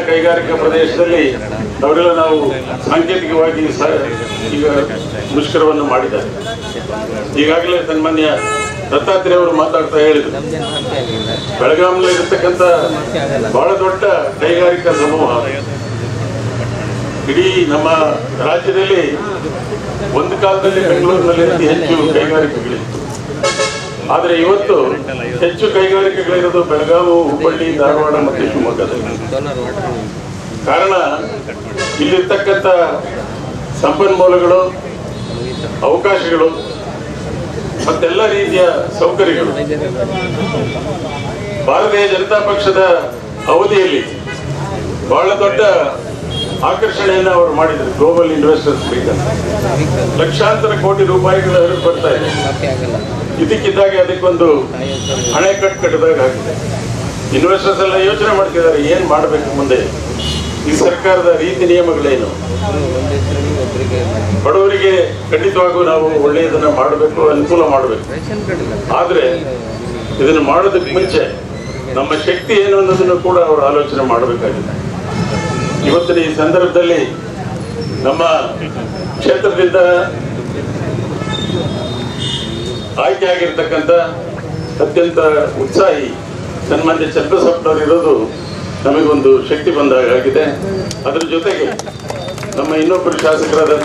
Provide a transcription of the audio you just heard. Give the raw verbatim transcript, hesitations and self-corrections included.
ಕೈಗಾರಿಕಾ ಪ್ರದೇಶದಲ್ಲಿ ಅವರೆಲ್ಲ ನಾವು ಸಾಂಕೇತಿಕವಾಗಿ ಈಗ ಮುಷ್ಕರವನ್ನು ಮಾಡಿದ್ದಾರೆ. ಈಗಾಗಲೇ ಸನ್ಮಾನ್ಯ ದತ್ತಾತ್ರೇಯ ಅವರು ಮಾತಾಡ್ತಾ ಹೇಳಿದ್ರು, ಬೆಳಗಾವಿಯಲ್ಲಿ ಇರತಕ್ಕಂಥ ಬಹಳ ದೊಡ್ಡ ಕೈಗಾರಿಕಾ ಸಮೂಹ ಇಡೀ ನಮ್ಮ ರಾಜ್ಯದಲ್ಲಿ ಒಂದು ಕಾಲದಲ್ಲಿ ಬೆಂಗಳೂರಿನಲ್ಲಿ ಅತಿ ಹೆಚ್ಚು ಕೈಗಾರಿಕೆಗಳಿತ್ತು. ಆದರೆ ಇವತ್ತು ಹೆಚ್ಚು ಕೈಗಾರಿಕೆಗಳಿರೋದು ಬೆಳಗಾವಿ, ಹುಬ್ಬಳ್ಳಿ, ಧಾರವಾಡ ಮತ್ತು ಶಿವಮೊಗ್ಗದಲ್ಲಿ. ಕಾರಣ ಇಲ್ಲಿರ್ತಕ್ಕಂಥ ಸಂಪನ್ಮೂಲಗಳು, ಅವಕಾಶಗಳು ಮತ್ತೆಲ್ಲ ರೀತಿಯ ಸೌಕರ್ಯಗಳು. ಭಾರತೀಯ ಜನತಾ ಪಕ್ಷದ ಅವಧಿಯಲ್ಲಿ ಬಹಳ ದೊಡ್ಡ ಆಕರ್ಷಣೆಯನ್ನು ಅವರು ಮಾಡಿದರು. ಗ್ಲೋಬಲ್ ಇನ್ವೆಸ್ಟರ್ಸ್ ಮೀಟ್ ಅಂತ ಲಕ್ಷಾಂತರ ಕೋಟಿ ರೂಪಾಯಿಗಳ ಬರ್ತಾ ಇದೆ. ಇದಕ್ಕಿದ್ದಾಗೆ ಅದಕ್ಕೊಂದು ಅಣೆಕಟ್ಟು ಕಟ್ಟಿದಾಗ ಆಗಿದೆ. ಇನ್ವೆಸ್ಟರ್ಸ್ ಎಲ್ಲ ಯೋಚನೆ ಮಾಡ್ತಿದ್ದಾರೆ, ಏನ್ ಮಾಡಬೇಕು ಮುಂದೆ, ಈ ಸರ್ಕಾರದ ರೀತಿ ನಿಯಮಗಳೇನು, ಬಡವರಿಗೆ ಖಂಡಿತವಾಗೂ ನಾವು ಒಳ್ಳೆಯದನ್ನ ಮಾಡಬೇಕು, ಅನುಕೂಲ ಮಾಡಬೇಕು. ಆದ್ರೆ ಇದನ್ನು ಮಾಡೋದಕ್ಕೆ ಮುಂಚೆ ನಮ್ಮ ಶಕ್ತಿ ಏನು ಅನ್ನೋದನ್ನು ಕೂಡ ಅವರು ಆಲೋಚನೆ ಮಾಡಬೇಕಾಗಿದೆ. ಇವತ್ತಿನ ಈ ಸಂದರ್ಭದಲ್ಲಿ ನಮ್ಮ ಕ್ಷೇತ್ರದಿಂದ ಆಯ್ಕೆ ಆಗಿರ್ತಕ್ಕಂಥ ಅತ್ಯಂತ ಉತ್ಸಾಹಿ ಸನ್ಮಾನ್ಯ ಚನ್ನಬಸಪ್ಪನವರು ಇರೋದು ನಮಗೊಂದು ಶಕ್ತಿ ಬಂದಾಗಿದೆ. ಅದರ ಜೊತೆಗೆ ನಮ್ಮ ಇನ್ನೊಬ್ಬರು ಶಾಸಕರಾದ